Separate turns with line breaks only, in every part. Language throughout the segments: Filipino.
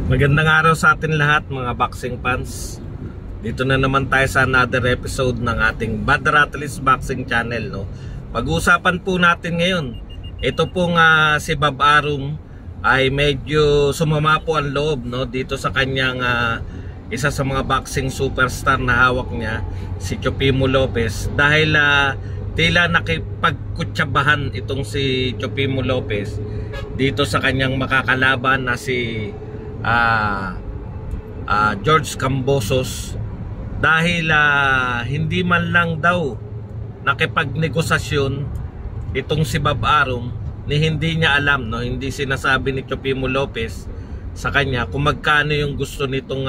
Magandang araw sa atin lahat mga boxing fans. Dito na naman tayo sa another episode ng ating Bad Rattles Boxing Channel, no? Pag-uusapan po natin ngayon, ito pong si Bob Arum ay medyo sumama po ang loob, no? Dito sa kanyang isa sa mga boxing superstar na hawak niya, si Chofimo Lopez. Dahil tila nakipagkutsabahan itong si Chofimo Lopez dito sa kanyang makakalaban na si George Kambosos, dahil hindi man lang daw nakipagnegosasyon itong si Bob Arum, ni hindi niya alam, no? Hindi sinasabi ni Chofimo Lopez sa kanya kung magkano yung gusto nitong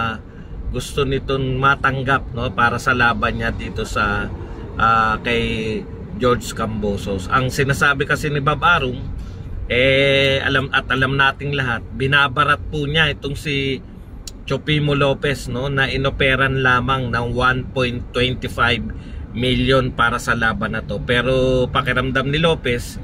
matanggap, no, para sa laban niya dito sa kay George Kambosos. Ang sinasabi kasi ni Bob Arum, alam nating lahat, binabarat po niya itong si Chofimo Lopez, no, na inoperan lamang ng 1.25 million para sa laban na to. Pero pakiramdam ni Lopez,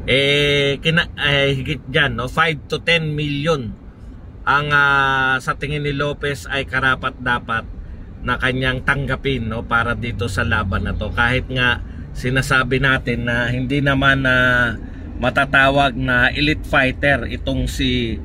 higit dyan, no, 5 to 10 million ang sa tingin ni Lopez ay karapat dapat na kanyang tanggapin, no, para dito sa laban na to. Kahit nga sinasabi natin na hindi naman matatawag na elite fighter itong si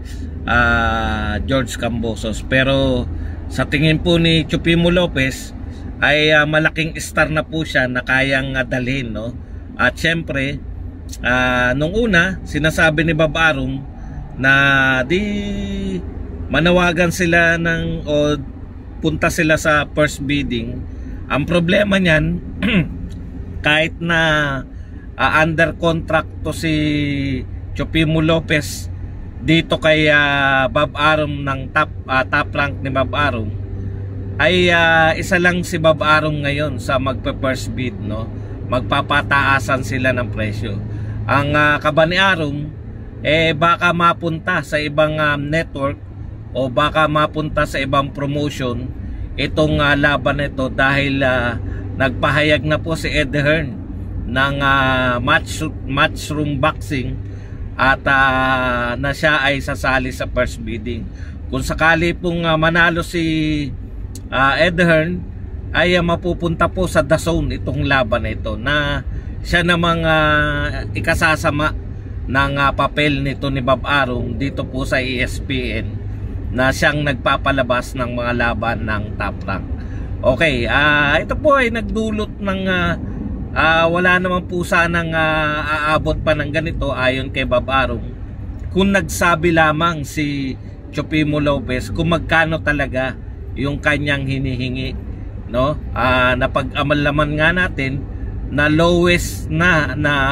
George Kambosos, pero sa tingin po ni Chofimo Lopez ay malaking star na po siya na kayang dalhin, no? At syempre nung una sinasabi ni Bob Arum na di manawagan sila o punta sila sa first bidding. Ang problema niyan kahit na under contract to si Chofimo Lopez dito kay Bob Arum ng top rank ni Bob Arum, ay isa lang si Bob Arum ngayon sa magpe-first bid, no? Magpapataasan sila ng presyo. Ang kaba ni Arum baka mapunta sa ibang network o baka mapunta sa ibang promotion itong laban nito, dahil nagpahayag na po si Ed Hearn ng matchroom boxing at na siya ay sasali sa first bidding. Kung sakali pong manalo si Ed Hearn, ay mapupunta po sa DAZN itong laban na ito, na siya namang ikasasama ng papel nito ni Bob Arum dito po sa ESPN, na siyang nagpapalabas ng mga laban ng top rank. Okay, ito po ay nagdulot ng wala naman po sanang aabot pa ng ganito ayon kay Bob Arum kung nagsabi lamang si Chofimo Lopez kung magkano talaga yung kanyang hinihingi, no? Napag-amal nga natin na lowest na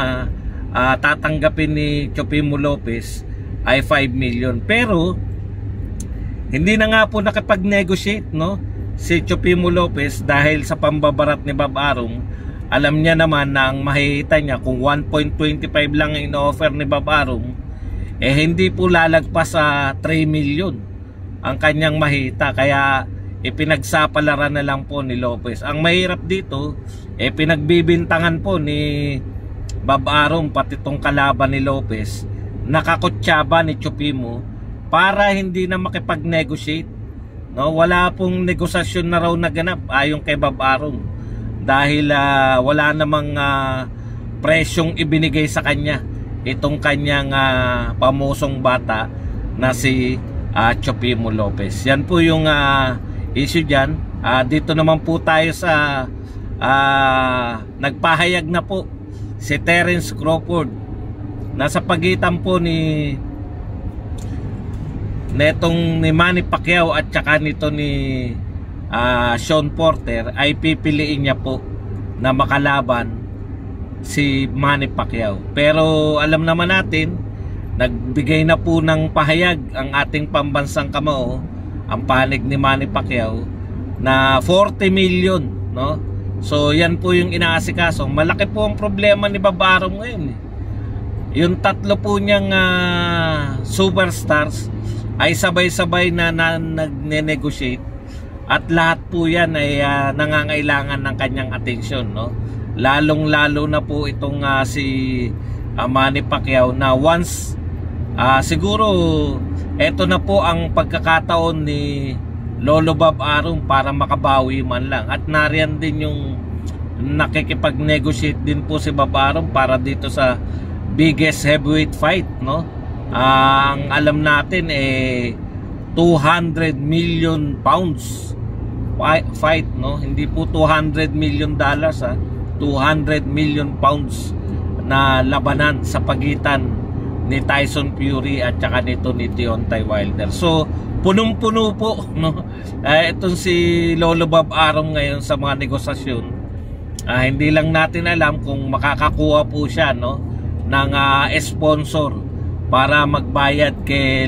tatanggapin ni Chofimo Lopez ay 5 million. Pero hindi na nga po nakipag-negotiate, no, si Chofimo Lopez, dahil sa pambabarat ni Bob Arum. Alam niya naman na ang mahihita niya kung 1.25 lang ang ino-offer ni Bob Arum, hindi po lalagpas sa 3 million ang kanyang mahita. Kaya ipinagsapalaran na lang po ni Lopez. Ang mahirap dito, pinagbibintangan po ni Bob Arum pati tong kalaban ni Lopez, nakakutsaba ni Chofimo para hindi na makipag-negotiate, no? Wala pong negosasyon na raw naganap ayon kay Bob Arum, dahil wala namang presyong ibinigay sa kanya itong kanyang pamusong bata na si Chofimo Lopez. Yan po yung issue dyan. Dito naman po tayo sa nagpahayag na po si Terence Crawford, nasa pagitan po ni Manny Pacquiao at saka nito ni Shawn Porter, ay pipiliin niya po na makalaban si Manny Pacquiao. Pero alam naman natin, nagbigay na po ng pahayag ang ating pambansang kamao, ang panig ni Manny Pacquiao, na 40 million, no? So yan po yung inaasikaso. Malaki po ang problema ni Bob Arum ngayon. Yung tatlo po niyang superstars ay sabay-sabay na nagne-negotiate, at lahat po yan ay nangangailangan ng kanyang atensyon, no? Lalong-lalo na po itong si Manny Pacquiao, na once siguro eto na po ang pagkakataon ni Lolo Bob Arum para makabawi man lang. At nariyan din yung nakikipag-negotiate din po si Bob Arum para dito sa biggest heavyweight fight, no? Ang alam natin 200 million pounds fight, no? Hindi po 200 million dollars, 200 million pounds na labanan sa pagitan ni Tyson Fury at saka nito ni Deontay Wilder. So punong-puno po, no? Itong si Lolo Bob Arum ngayon sa mga negosasyon. Hindi lang natin alam kung makakakuha po siya, no, ng sponsor para magbayad kay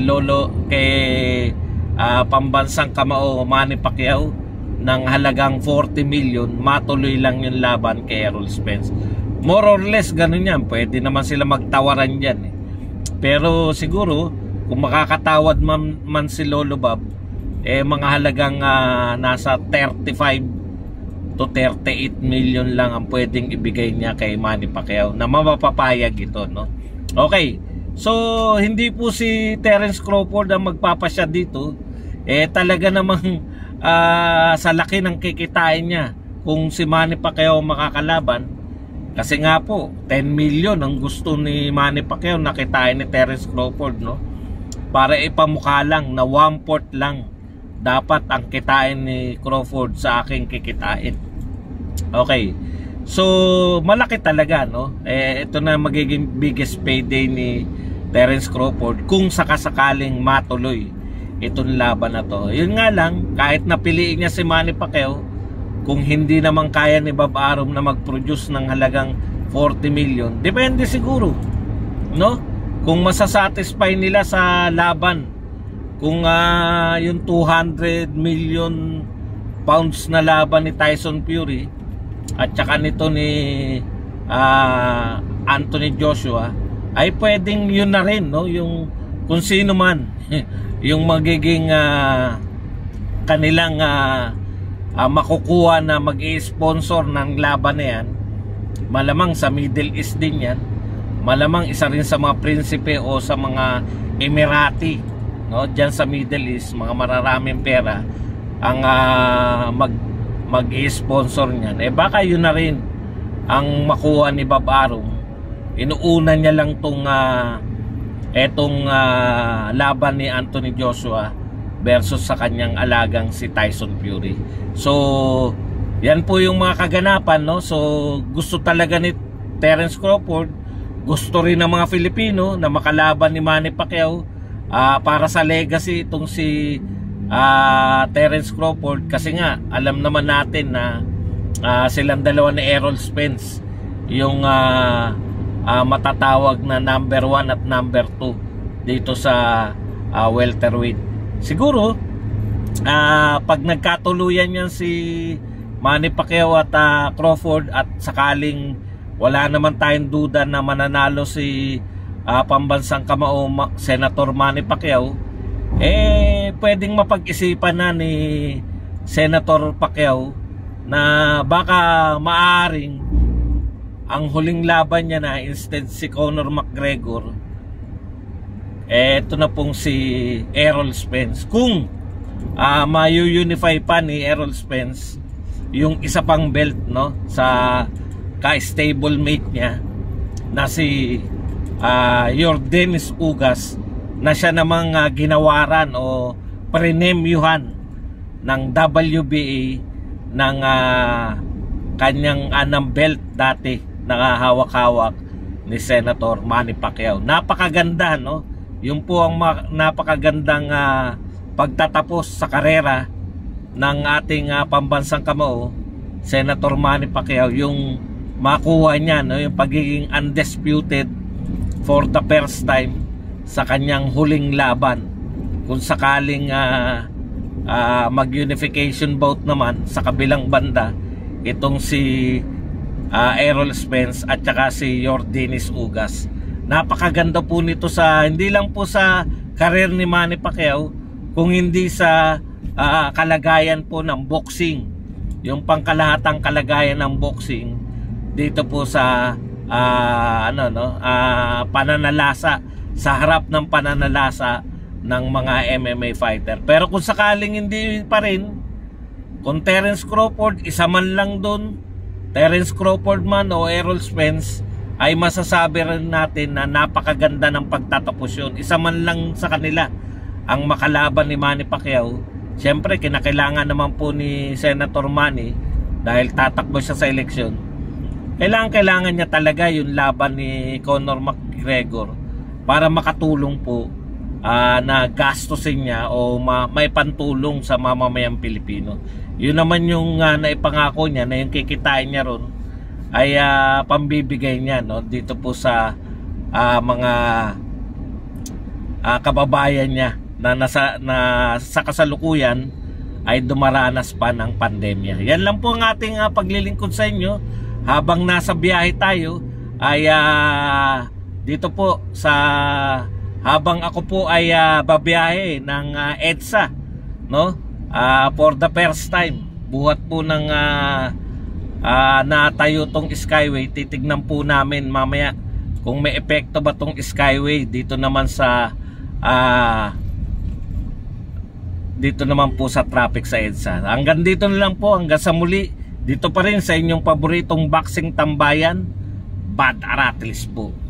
pambansang kamao Manny Pacquiao ng halagang 40 million, matuloy lang yung laban kay Errol Spence. More or less ganun yan, pwede naman sila magtawaran dyan, Pero siguro kung makakatawad man si Lolo Bob, mga halagang nasa 35 to 38 million lang ang pwedeng ibigay niya kay Manny Pacquiao na mapapapayag ito, no? Okay, so hindi po si Terence Crawford ang magpapasya dito. Talaga namang sa laki ng kikitain niya kung si Manny Pacquiao makakalaban. Kasi nga po 10 million ang gusto ni Manny Pacquiao na kitain ni Terence Crawford, no? Para ipamukha lang na 1/4 lang dapat ang kitain ni Crawford sa aking kikitain. Okay, so malaki talaga, no? Ito na magiging biggest payday ni Terence Crawford kung sakasakaling matuloy itong laban na to. Yun nga lang, kahit napiliin niya si Manny Pacquiao, kung hindi naman kaya ni Bob Arum na mag-produce ng halagang 40 million, depende siguro, no? Kung masasatisfy nila sa laban, kung yung 200 million pounds na laban ni Tyson Fury at saka nito ni Anthony Joshua, ay pwedeng yun na rin, no? Yung kung sino man yung magiging kanilang makukuha na mag-i-sponsor ng laban na yan, malamang sa Middle East din yan, malamang isa rin sa mga prinsipe o sa mga Emirati, no, dyan sa Middle East, mga mararaming pera ang mag-i-sponsor niyan. Baka yun na rin ang makuha ni Bob Arum. Inuuna niya lang etong laban ni Anthony Joshua versus sa kanyang alagang si Tyson Fury. So yan po yung mga kaganapan, no? So gusto talaga ni Terence Crawford, gusto rin ng mga Filipino na makalaban ni Manny Pacquiao para sa legacy itong si Terence Crawford, kasi nga alam naman natin na silang dalawa ni Errol Spence yung matatawag na number 1 at number 2 dito sa welterweight. Siguro pag nagkatuluyan yan si Manny Pacquiao at Crawford, at sakaling wala naman tayong duda na mananalo si pambansang kamao Senator Manny Pacquiao, pwedeng mapag-isipan na ni Senator Pacquiao na baka maaring ang huling laban niya na instead si Conor McGregor, ito na pong si Errol Spence. Kung ma-unify pa ni Errol Spence yung isa pang belt, no, sa ka-stablemate niya na si Yordenis Ugas, na siya namang ginawaran o prenemyuhan ng WBA ng kanyang anang belt dati nakahawak-hawak ni Senator Manny Pacquiao. Napakaganda, no? Yung po ang napakagandang pagtatapos sa karera ng ating pambansang kamao Senator Manny Pacquiao, yung makuha niya, no, yung pagiging undisputed for the first time sa kanyang huling laban. Kung sakaling mag-unification bout naman sa kabilang banda itong si Errol Spence at saka si Yordenis Ugas. Napakaganda po nito sa hindi lang po sa career ni Manny Pacquiao, kung hindi sa kalagayan po ng boxing, yung pangkalahatang kalagayan ng boxing dito po sa pananalasa, sa harap ng pananalasa ng mga MMA fighter. Pero kung sakaling hindi pa rin, kung Terence Crawford, isa man lang doon, Terence Crawford man o Errol Spence, ay masasabi rin natin na napakaganda ng pagtatapos yun. Isa man lang sa kanila ang makalaban ni Manny Pacquiao. Siyempre, kinakailangan naman po ni Senator Manny, dahil tatakbo siya sa eleksyon, kailangan niya talaga yung laban ni Conor McGregor para makatulong po na gastusin niya o may pantulong sa mamamayang Pilipino. Yun naman yung naipangako niya na yung kikitain niya ron ay pambibigay niya, no, dito po sa mga kababayan niya na sa kasalukuyan ay dumaranas pa ng pandemya. Yan lang po ang ating paglilingkod sa inyo habang nasa biyahe tayo ay dito po sa habang ako po ay babiyahe ng EDSA, no, for the first time buhat po ng natayo tong Skyway. Titignan po namin mamaya kung may epekto ba tong Skyway dito naman sa dito naman po sa traffic sa EDSA. Hanggang dito na lang po, hanggang sa muli. Dito pa rin sa inyong paboritong boxing tambayan, Bad Aratilis po.